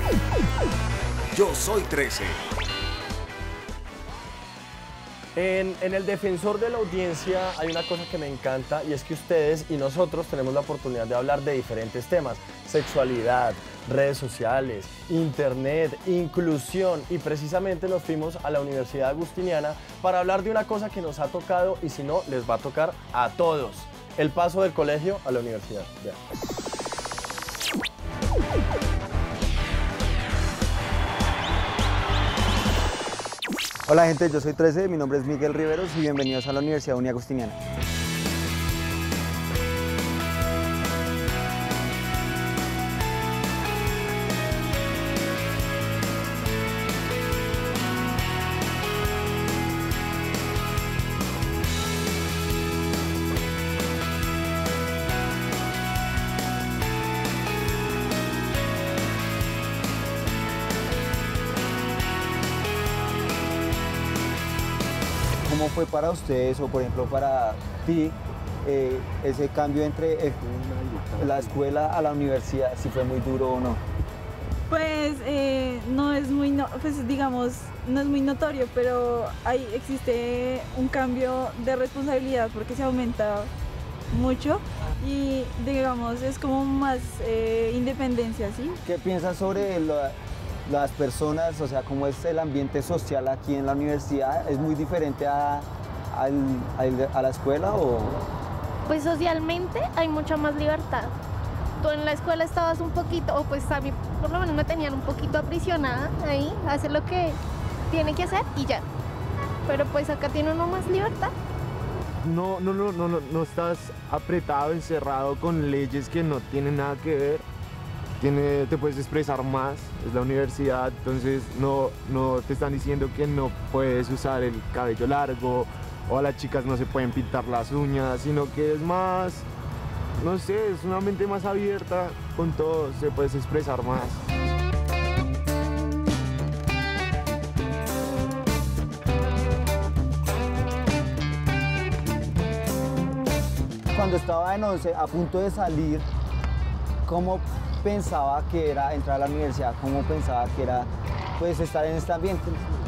Yo soy 13. En el defensor de la audiencia hay una cosa que me encanta y es que ustedes y nosotros tenemos la oportunidad de hablar de diferentes temas: sexualidad, redes sociales, internet, inclusión, y precisamente nos fuimos a la Universidad Agustiniana para hablar de una cosa que nos ha tocado y si no les va a tocar a todos: el paso del colegio a la universidad. Vean. Hola gente, yo soy 13, mi nombre es Miguel Riveros y bienvenidos a la Universidad Agustiniana. ¿Cómo fue para ustedes o por ejemplo para ti ese cambio entre la escuela a la universidad, si fue muy duro o no? Pues no es muy, pues digamos, no es muy notorio, pero existe un cambio de responsabilidad porque se aumenta mucho y digamos es como más independencia, ¿sí? ¿Qué piensas sobre las personas, o sea, cómo es el ambiente social aquí en la universidad? ¿Es muy diferente a la escuela o...? Pues socialmente hay mucha más libertad. Tú en la escuela estabas un poquito, o pues a mí por lo menos me tenían un poquito aprisionada ahí, a hacer lo que tiene que hacer y ya. Pero pues acá tiene uno más libertad. No estás apretado, encerrado con leyes que no tienen nada que ver. Te puedes expresar más, es la universidad, entonces no te están diciendo que no puedes usar el cabello largo o a las chicas no se pueden pintar las uñas, sino que es más, no sé, es una mente más abierta con todo, se puedes expresar más. Cuando estaba en 11, a punto de salir, ¿cómo pensaba que era entrar a la universidad? ¿Cómo pensaba que era pues estar en este ambiente?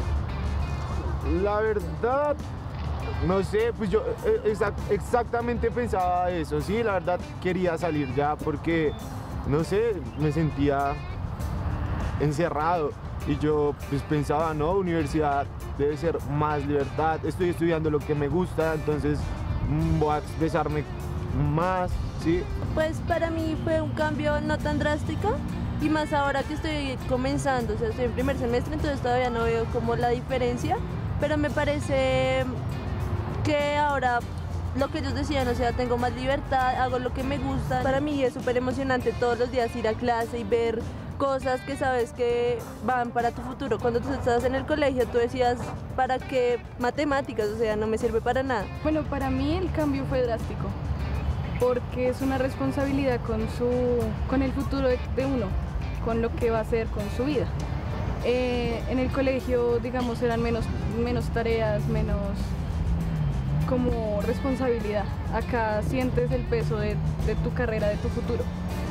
La verdad, no sé, pues yo exactamente pensaba eso, sí, la verdad quería salir ya porque, no sé, me sentía encerrado y yo pues pensaba, no, universidad debe ser más libertad, estoy estudiando lo que me gusta, entonces voy a expresarme más, ¿sí? Pues para mí fue un cambio no tan drástico y más ahora que estoy comenzando, o sea, estoy en primer semestre, entonces todavía no veo como la diferencia, pero me parece que ahora lo que ellos decían, o sea, tengo más libertad, hago lo que me gusta. Para mí es súper emocionante todos los días ir a clase y ver cosas que sabes que van para tu futuro. Cuando tú estabas en el colegio, tú decías, ¿para qué matemáticas? O sea, no me sirve para nada. Bueno, para mí el cambio fue drástico, porque es una responsabilidad con el futuro de uno, con lo que va a hacer con su vida. En el colegio, digamos, eran menos tareas, menos como responsabilidad. Acá sientes el peso de tu carrera, de tu futuro.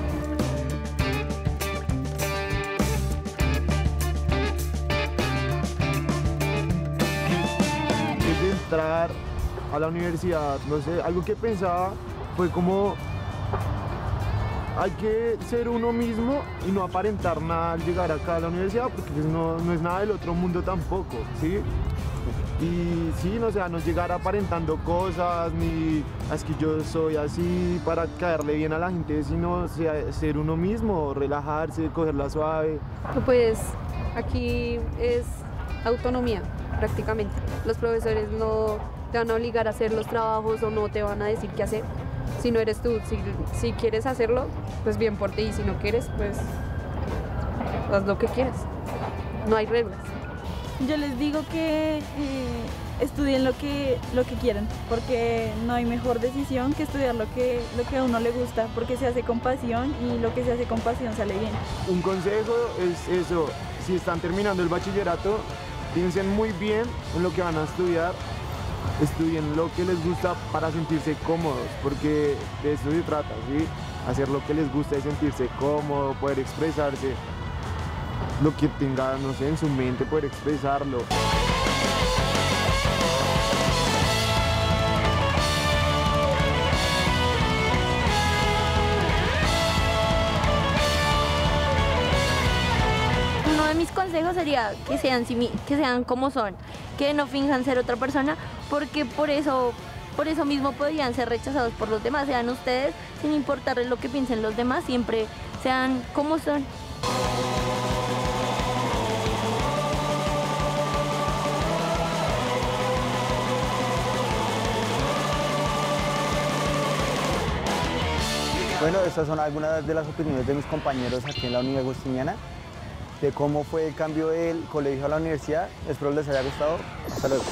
De entrar a la universidad, no sé, algo que pensaba fue como hay que ser uno mismo y no aparentar nada al llegar acá a la universidad porque pues no es nada del otro mundo tampoco, ¿sí? Y sí, no, o sea, no llegar aparentando cosas, ni es que yo soy así para caerle bien a la gente, sino ser uno mismo, relajarse, cogerla suave. Pues aquí es autonomía prácticamente. Los profesores no te van a obligar a hacer los trabajos o no te van a decir qué hacer. Si no eres tú, si quieres hacerlo, pues bien por ti, y si no quieres, pues haz lo que quieras. No hay reglas. Yo les digo que estudien lo que quieran, porque no hay mejor decisión que estudiar lo que a uno le gusta, porque se hace con pasión y lo que se hace con pasión sale bien. Un consejo es eso, si están terminando el bachillerato, piensen muy bien en lo que van a estudiar, estudien lo que les gusta para sentirse cómodos, porque de eso se trata, ¿sí? Hacer lo que les gusta y sentirse cómodo, poder expresarse. lo que tenga, no sé, en su mente, poder expresarlo. Uno de mis consejos sería que sean como son, que no finjan ser otra persona, porque por eso mismo podrían ser rechazados por los demás. Sean ustedes, sin importarles lo que piensen los demás, siempre sean como son. Bueno, estas son algunas de las opiniones de mis compañeros aquí en la Unidad Agustiniana, de cómo fue el cambio del colegio a la universidad. Espero les haya gustado. Hasta luego.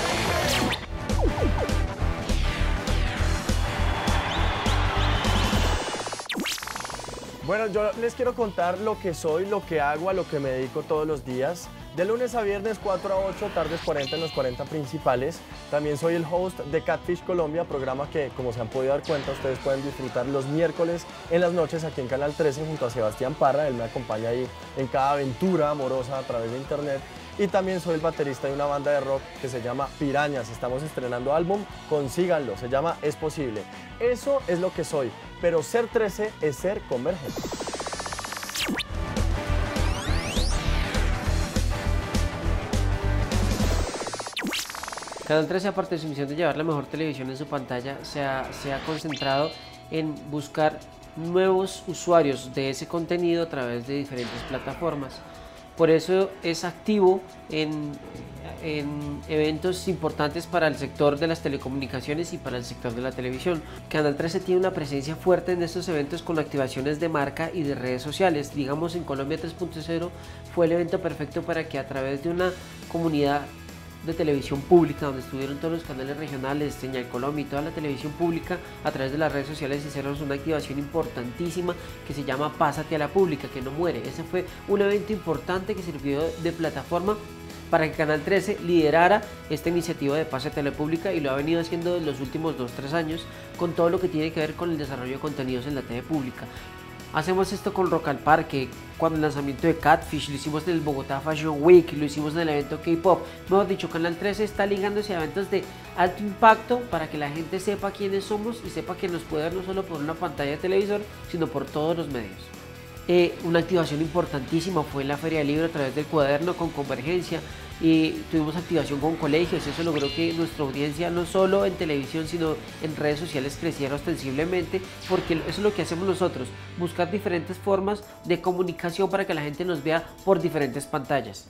Bueno, yo les quiero contar lo que soy, lo que hago, a lo que me dedico todos los días. De lunes a viernes, 4 a 8, tardes 40 en los 40 principales. También soy el host de Catfish Colombia, programa que, como se han podido dar cuenta, ustedes pueden disfrutar los miércoles en las noches aquí en Canal 13 junto a Sebastián Parra. Él me acompaña ahí en cada aventura amorosa a través de internet. Y también soy el baterista de una banda de rock que se llama Pirañas. Estamos estrenando álbum, consíganlo, se llama Es Posible. Eso es lo que soy, pero ser 13 es ser convergente. Canal 13, aparte de su misión de llevar la mejor televisión en su pantalla, se ha concentrado en buscar nuevos usuarios de ese contenido a través de diferentes plataformas. Por eso es activo en eventos importantes para el sector de las telecomunicaciones y para el sector de la televisión. Canal 13 tiene una presencia fuerte en estos eventos con activaciones de marca y de redes sociales. Digamos, en Colombia 3.0 fue el evento perfecto para que a través de una comunidad de televisión pública, donde estuvieron todos los canales regionales, Señal Colombia y toda la televisión pública, a través de las redes sociales hicieron una activación importantísima que se llama Pásate a la Pública, que no muere. Ese fue un evento importante que sirvió de plataforma para que Canal 13 liderara esta iniciativa de Pásate a la Pública, y lo ha venido haciendo en los últimos 2-3 años con todo lo que tiene que ver con el desarrollo de contenidos en la TV pública. Hacemos esto con Rock al Parque, cuando el lanzamiento de Catfish, lo hicimos en el Bogotá Fashion Week, lo hicimos en el evento K-Pop. Mejor dicho, Canal 13 está ligándose a eventos de alto impacto para que la gente sepa quiénes somos y sepa que nos puede ver no solo por una pantalla de televisor, sino por todos los medios. Una activación importantísima fue la Feria del Libro a través del Cuaderno con Convergencia, y tuvimos activación con colegios. Eso logró que nuestra audiencia, no solo en televisión sino en redes sociales, creciera ostensiblemente, porque eso es lo que hacemos nosotros, buscar diferentes formas de comunicación para que la gente nos vea por diferentes pantallas.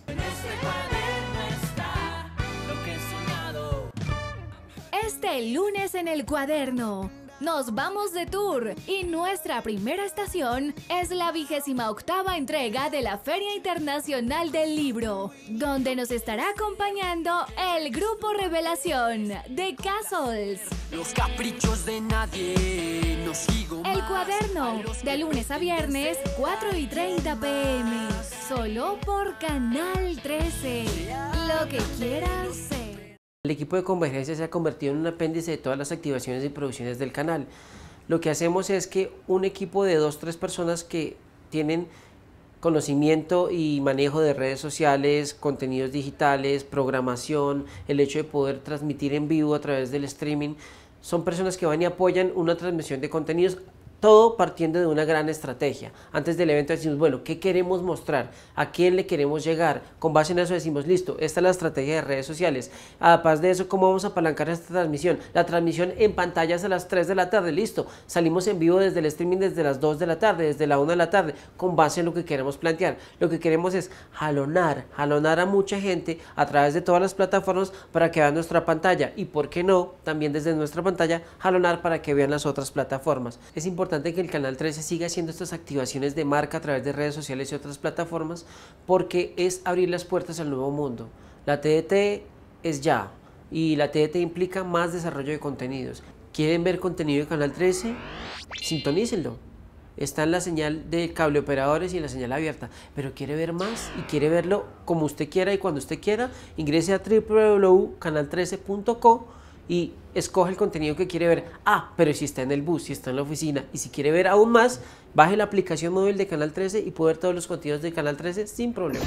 Este lunes en el Cuaderno nos vamos de tour y nuestra primera estación es la 28ª entrega de la Feria Internacional del Libro, donde nos estará acompañando el grupo Revelación de Castles. Los caprichos de nadie nos sigo más. El Cuaderno, de lunes a viernes, 4:30 p.m. Solo por Canal 13. Lo que quieras ser. El equipo de Convergencia se ha convertido en un apéndice de todas las activaciones y producciones del canal. Lo que hacemos es que un equipo de 2-3 personas que tienen conocimiento y manejo de redes sociales, contenidos digitales, programación, el hecho de poder transmitir en vivo a través del streaming, son personas que van y apoyan una transmisión de contenidos, todo partiendo de una gran estrategia. Antes del evento decimos, bueno, ¿qué queremos mostrar? ¿A quién le queremos llegar? Con base en eso decimos, listo, esta es la estrategia de redes sociales. Además de eso, ¿cómo vamos a apalancar esta transmisión? La transmisión en pantallas a las 3 de la tarde, listo. Salimos en vivo desde el streaming desde las 2 de la tarde, desde la 1 de la tarde, con base en lo que queremos plantear. Lo que queremos es jalonar a mucha gente a través de todas las plataformas para que vean nuestra pantalla, y por qué no, también desde nuestra pantalla, jalonar para que vean las otras plataformas. Es importante que el Canal 13 siga haciendo estas activaciones de marca a través de redes sociales y otras plataformas, porque es abrir las puertas al nuevo mundo. La TDT es ya, y la TDT implica más desarrollo de contenidos. ¿Quieren ver contenido de Canal 13? Sintonícenlo. Está en la señal de cable operadores y en la señal abierta, pero quiere ver más y quiere verlo como usted quiera y cuando usted quiera, ingrese a www.canal13.co y escoge el contenido que quiere ver. Pero si está en el bus, si está en la oficina y si quiere ver aún más, baje la aplicación móvil de Canal 13 y puede ver todos los contenidos de Canal 13 sin problema.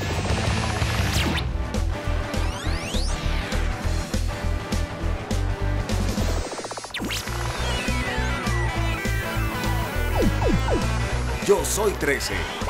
Yo soy 13.